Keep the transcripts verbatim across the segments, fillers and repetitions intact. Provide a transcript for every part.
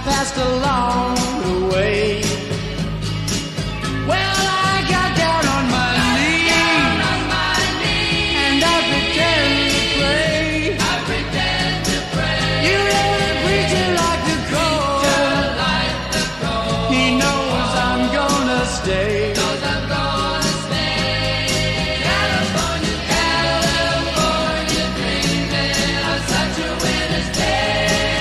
passed along the way. Well, I got down on my knees, down on my knees, and I pretend to pray. I pretend to pray. You know the preacher like the cold, Preacher like the cold. he knows I'm gonna stay. Knows I'm gonna stay. California, California, dreaming of such a winter's day.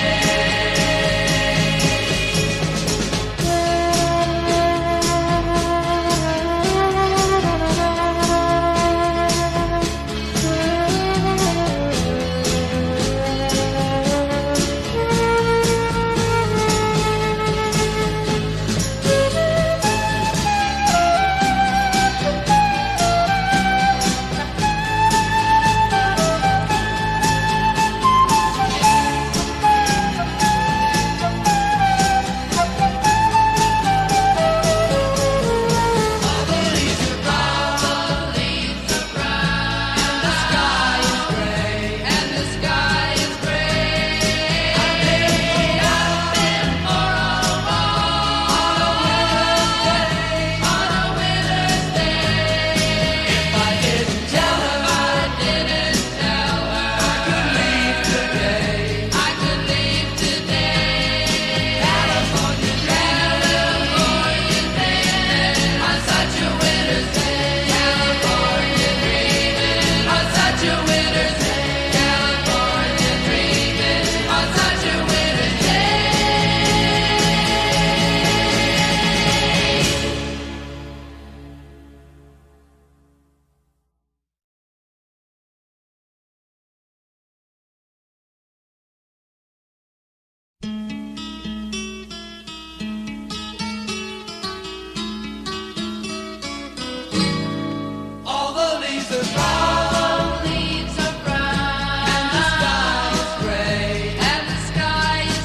All the leaves are brown, Leaves are brown, and the sky is gray. and the sky is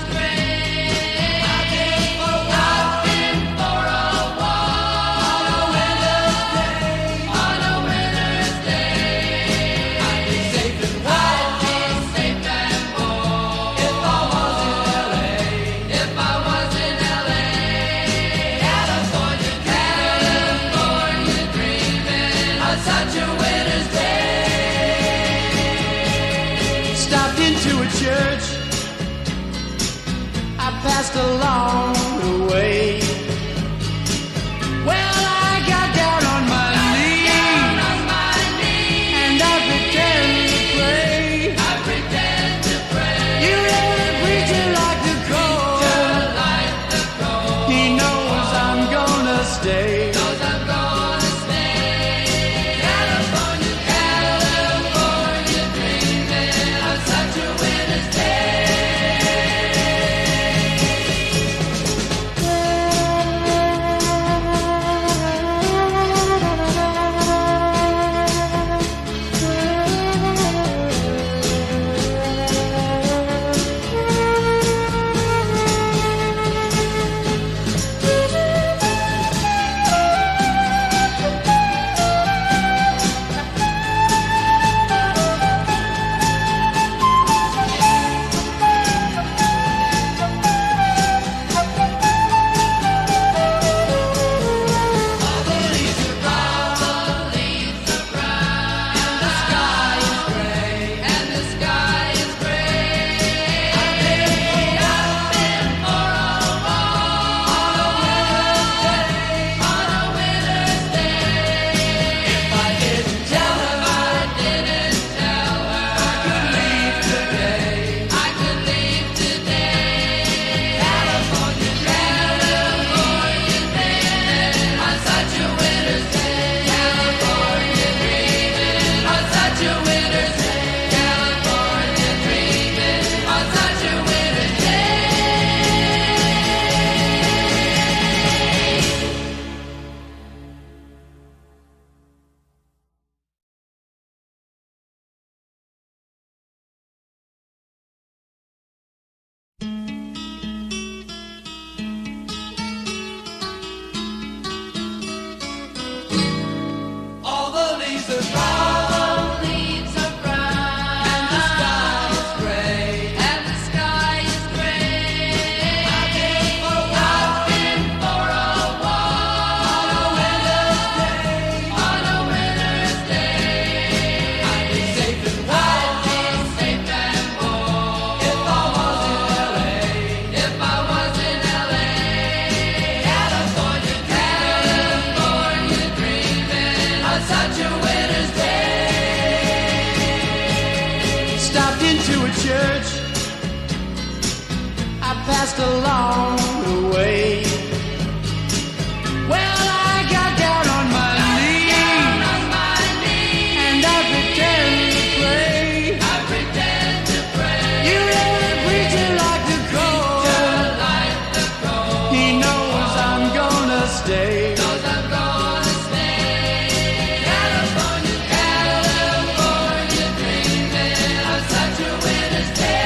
gray. I've been for a walk I've been for a walk on a winter's day. on a winter's day. I'd be safe and I'd warm be safe and warm if I was in L A. if I was in L A. California, California, dreaming of such a winter's day. stopped into a church. I passed along the way. Well, I got down on my knees, Down on my knees, and I pretend to pray. I pretend to pray. You know the preacher like the cold, Like the cold. he knows I'm gonna stay. Knows I'm gonna stay. California, California, dreaming of such a winter's day. passed along the way. Well, I got down on my knees, and I pretend to pray. I pretend to pray. You know the preacher like the cold. Like the cold. He knows I'm gonna stay. Knows I'm gonna stay. California, California, dreaming of such a winter's day.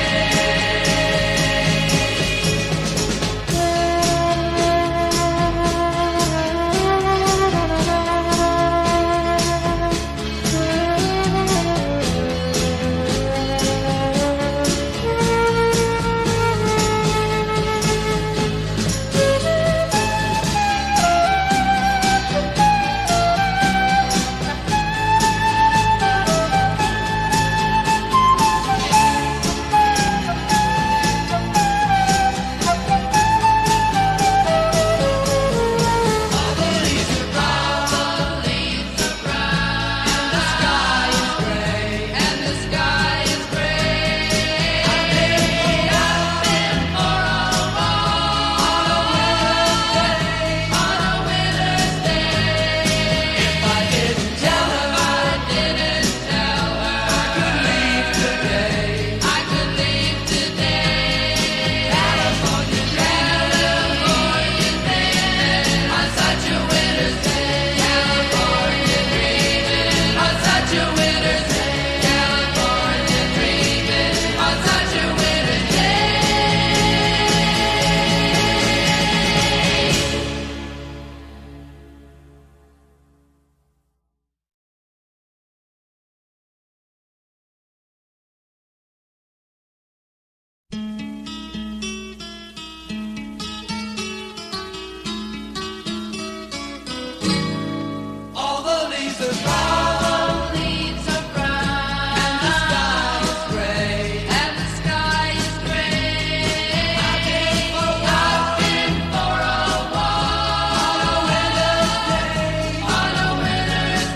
All the leaves are brown, Leaves are brown, and the sky is gray. and the sky is gray. I've been for a I've been for a walk on a winter's day. on a winter's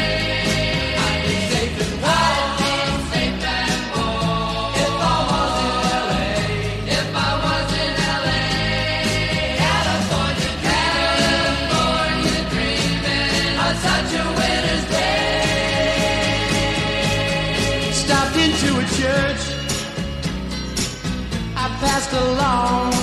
day. I'd be safe and warm Safe and warm if I was in L A. if I was in L A. California, California, dreaming of such a winter's day. Stopped into a church. I passed along